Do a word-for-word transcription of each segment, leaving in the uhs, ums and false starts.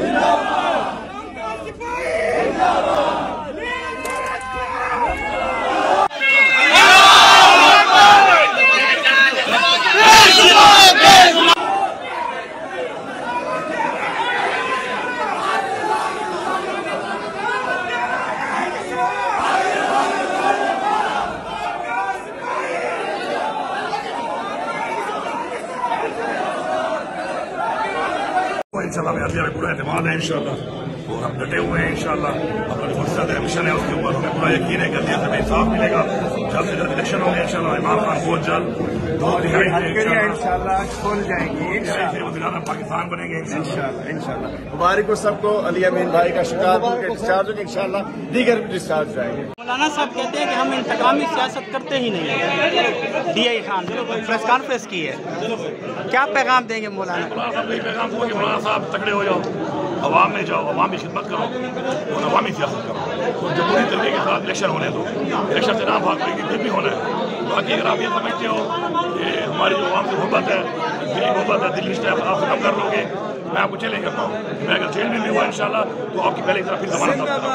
इंशाल्लाह में अल्लाह में पूरा एतमाद है इंशाल्लाह और हम डटे हुए हैं इंशाल्लाह। अपनी फुर्सत है मिशन है उसके ऊपर हमें पूरा यकीन है कि अल्लाह से इंसाफ मिलेगा। जल्द से जल्द इलेक्शन होंगे इंशाल्लाह। इमरान खान बहुत जल्द दो तिहाई इंशाल्लाह खोल जाएंगे, वज़ीर-ए-आज़म पाकिस्तान बनेंगे इंशाल्लाह इंशाल्लाह। मुबारक हो सबको। अली अमीन भाई का शिकारपुर के डिस्चार्ज होंगे इंशाल्लाह, दीगर भी डिस्चार्ज जाएंगे। मौलाना साहब कहते हैं कि हम इंतकामी सियासत करते ही नहीं है। डी आई खान प्रेस कॉन्फ्रेंस की है, क्या पैगाम देंगे मौलाना? पैगाम दूंगा कि मौलाना साहब तगड़े हो जाओ, अवाम में जाओ, अवाम की खिदमत करो और अवामी सियासत करो और जमहूरी तरीके के साथ इलेक्शन होने दो। इलेक्शन से ना भाग पाएगी, फिर भी होना है। बाकी अगर आप ये समझते हो कि हमारी जो अवाम से मोहब्बत है, दिली मोहब्बत है, दिल्ली स्टैप आप खत्म कर लोगे, मैं आपको चैलेंज करता हूँ। मैं अगर जेल में भी हुआ इंशाल्लाह तो आपकी पहले तरफ फिर जमानत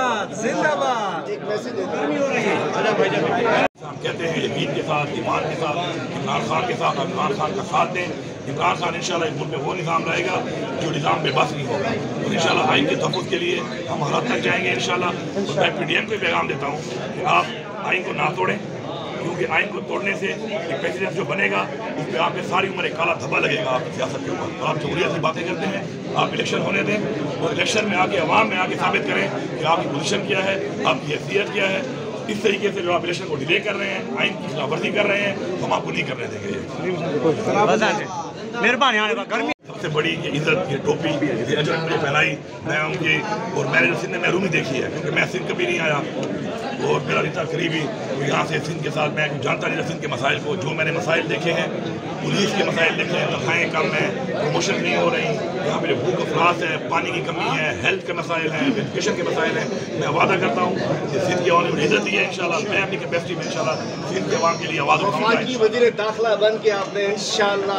हम कहते हैं यकीन के साथ, ईमान के साथ, इमरान खान के साथ, इमरान खान का साथ दें। इमरान खान इंशाल्लाह इस मुल्क में वो निज़ाम रहेगा जो निज़ाम बेबस नहीं होगा और इंशाल्लाह आइन के तहफ़्फ़ुज़ के लिए हम हालात तक जाएंगे इंशाल्लाह। और मैं पी डी एम को पैगाम देता हूँ कि आप आइन को ना तोड़ें, क्योंकि आइन को तोड़ने से एक प्रेसिडेंट जो बनेगा उस पर आप पे सारी उम्र एक काला धब्बा लगेगा आपकी सियासत के ऊपर। और आप जमहूरियत की बातें करते हैं, आप इलेक्शन होने दें और इलेक्शन में आके अवाम में आके साबित करें कि आपकी पोजीशन क्या है, आपकी हैसियत क्या है। इस तरीके से जो आप इलेक्शन को डिले कर रहे हैं, आइन की खिलाफवर्जी कर रहे हैं, तो हम आपको नहीं करने देंगे। मेहरबानी। सबसे बड़ी ये इज्जत, ये टोपी, ये अजरक मुझे पहनाई मैं उनकी, और मैंने सिंध में महरूमी देखी है क्योंकि मैं सिंध कभी नहीं आया और मेरा इतना करीबी यहाँ से सिंध के साथ मैं जानता नहीं था सिंध के मसाइल को। जो मैंने मसाइल देखे हैं, पुलिस के मसाइल देखे हैं, तनख्वाहें कम हैं, प्रमोशन नहीं हो रही, यहाँ पे भूख अफलास है, पानी की कमी है, हेल्थ के मसाइल हैं, एजुकेशन के मसाइल हैं। मैं वादा करता हूँ कि सिंध की आवाम ने इज्जत दी है इंशाल्लाह। मैं अपनी कैपेसिटी में इंशाल्लाह सिंध के आवाम के लिए आवाज़ उठाऊंगा। वज़ीर दाखिला बन के आपने इंशाल्लाह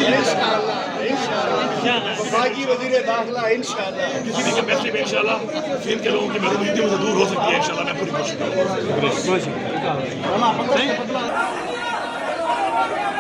वफाकी वज़ीर दाखिला इंशाल्लाह किसी भी कैपेसिटी में इंशाल्लाह सिंध के लोगों की महरूमी से दूर हो सकती है इंशाल्लाह। मैं पूरी कोशिश करूँगा।